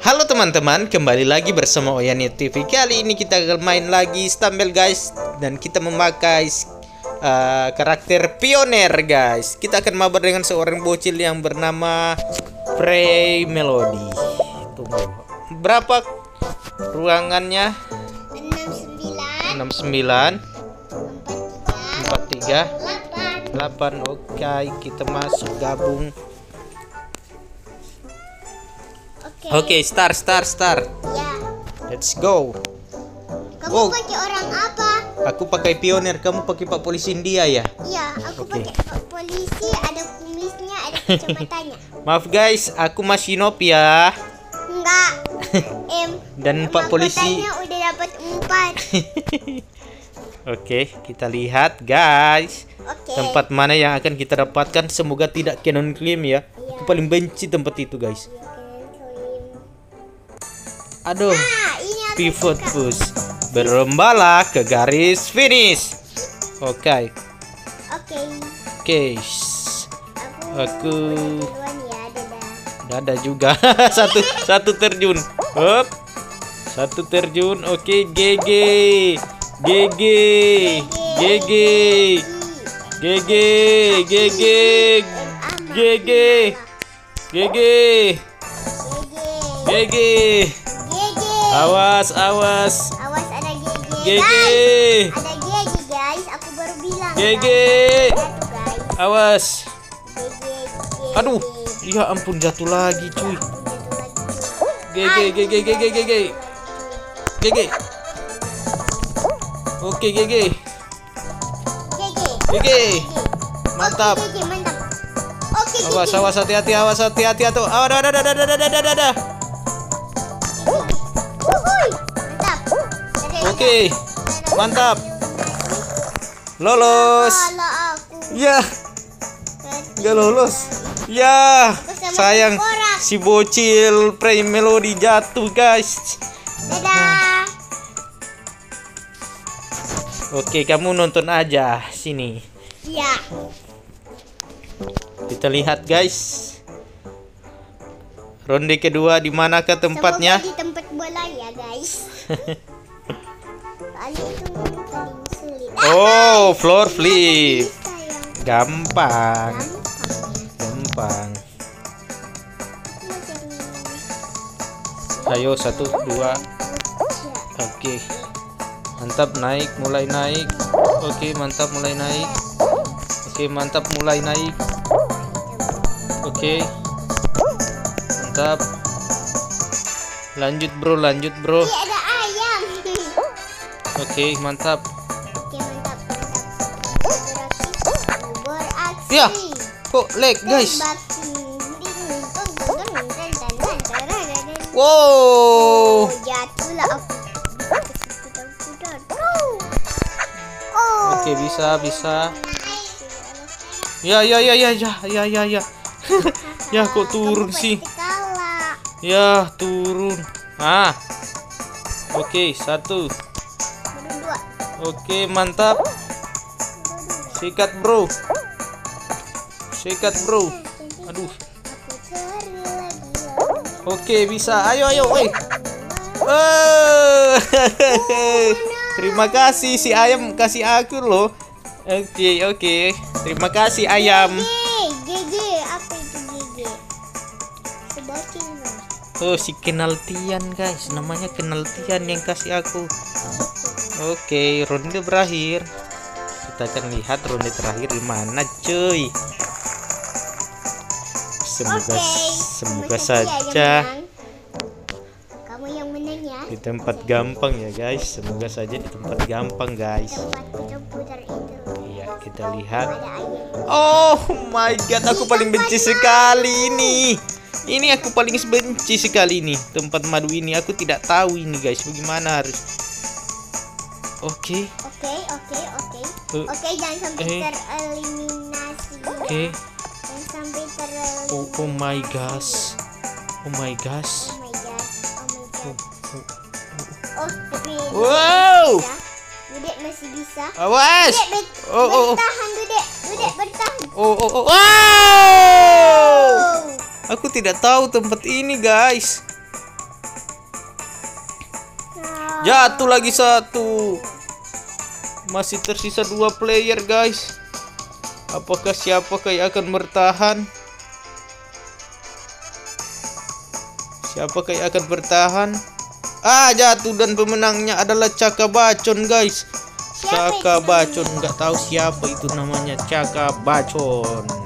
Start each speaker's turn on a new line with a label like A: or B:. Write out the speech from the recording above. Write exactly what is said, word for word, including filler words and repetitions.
A: Halo teman-teman, kembali lagi bersama Oyani T V. Kali ini kita akan main lagi Stumble guys, dan kita memakai uh, karakter pioner guys. Kita akan mabar dengan seorang bocil yang bernama Prey Melody. Tunggu, berapa ruangannya? enam puluh sembilan, empat puluh tiga, delapan. Oke, kita masuk gabung. Oke, okay, start, start, start.
B: Ya.
A: Let's go.
B: Kamu
A: Oh.
B: pakai orang apa?
A: Aku pakai pioner, kamu pakai Pak Polisi India ya?
B: Iya, aku
A: Oke.
B: pakai pak polisi, ada kumisnya, ada kacamatanya.
A: Maaf guys, aku masih noob ya.
B: Enggak. Em.
A: Dan Pak Polisi.
B: Mahkotanya udah dapat empat.
A: Oke, kita lihat guys.
B: Oke.
A: Tempat mana yang akan kita dapatkan? Semoga tidak Canon Claim ya.
B: Iya.
A: Aku paling benci tempat itu guys.
B: Iya, kalian klaim.
A: Aduh.
B: Ah, ini aku
A: Pivot
B: suka.
A: push. Berembala ke garis finish. Oke.
B: Oke.
A: Oke.
B: Aku,
A: Aku
B: udah duluan ya, dadah.
A: Dada juga. satu satu terjun. Hop. Satu terjun. Oke, G G. G G. G G. G G. G G. G G. G G. G G.
B: G G.
A: Awas, awas.
B: Awas ada G G.
A: G G.
B: Guys, ada G G guys, aku baru bilang.
A: G G.
B: guys. Jatuh, guys.
A: Awas.
B: G G. G G.
A: Aduh. Ya ampun, jatuh lagi cuy. G G. G G. G G. G G. G G. Oke, G G.
B: G G.
A: G G. Mantap.
B: Oke, G G, mantap. Oke, G G.
A: Awas, awas, hati-hati, awas, hati-hati tuh. Oh, ada, ada, ada, ada, ada, ada, ada.
B: Wuhui, mantap. Dadah,
A: Oke,
B: dadah.
A: mantap. Lolos.
B: Kalau aku
A: Ya, nggak lolos. Ya, sayang si bocil Prey Melody jatuh guys.
B: dadah.
A: Oke, kamu nonton aja sini.
B: Iya.
A: Kita lihat guys. Ronde kedua di manakah tempatnya?
B: Semoga di tempat bola ya, guys. Soalnya itu paling sulit.
A: Oh, floor flip.
B: Bisa yang
A: Gampang,
B: gampang ya.
A: gampang.
B: Mau cari-
A: Ayo, satu, dua.
B: Ya.
A: Oke. Mantap, naik, mulai naik. Oke, mantap, mulai naik. Oke, mantap, mulai naik. Oke. Mantap. Lanjut, bro, lanjut, bro.
B: Ih, ada ayam.
A: Oke, mantap.
B: Oke, mantap, mantap. Beraksi, beraksi.
A: Ya, kok lag, guys? Wow.
B: Oh, jatuhlah aku.
A: Oke, bisa, bisa. Ya, ya, ya, ya, ya, ya, ya, ya. Ya, kok turun
B: Kamu
A: sih?
B: pasti kalah.
A: Ya, turun. Ah. Oke, satu.
B: Baru dua.
A: Oke, mantap. Sikat, bro. Sikat, bro. Aduh.
B: Aku cari lagi.
A: Oke, bisa. Ayo, ayo, woi. Oh. Terima kasih si ayam kasih aku loh. Oke, oke. Terima kasih ayam.
B: G G, apa itu G G? Sebocil loh.
A: Oh, si Kenaltian guys. Namanya Kenaltian yang kasih aku. Oke, ronde berakhir. Kita akan lihat ronde terakhir di mana, cuy. Semoga
B: Oke,
A: semoga
B: kamu saja
A: saja
B: yang menang. Kamu yang menang ya.
A: di tempat gampang ya, guys. Semoga saja di tempat gampang, guys.
B: Tempat putar-putar itu.
A: Iya, kita lihat.
B: Ada ayam.
A: Oh my god, aku paling benci sekali ini. Ini aku paling benci sekali ini. Tempat madu ini aku tidak tahu ini, guys. Bagaimana harus. Oke.
B: Oke, oke, oke.
A: Eh,
B: Oke, jangan sampai
A: eh.
B: tereliminasi.
A: Oke.
B: Jangan sampai tereliminasi.
A: Oh, oh my gosh. Oh my gosh.
B: Oh my god. Oh my
A: Oh,
B: god.
A: oh.
B: Oh, tapi
A: Wow.
B: Budek masih bisa.
A: Awas.
B: Budek ber
A: Oh, oh, oh.
B: bertahan, Budek. Budek bertahan.
A: Oh, oh, oh. Wow.
B: Oh.
A: Aku tidak tahu tempat ini, guys. Jatuh lagi satu. Masih tersisa dua player guys. Apakah siapakah yang akan bertahan? Siapakah yang akan bertahan? Ah, jatuh dan pemenangnya adalah Caka Bacon guys.
B: Siapa
A: Caka
B: itu
A: Bacon, nggak tahu siapa itu namanya Caka Bacon.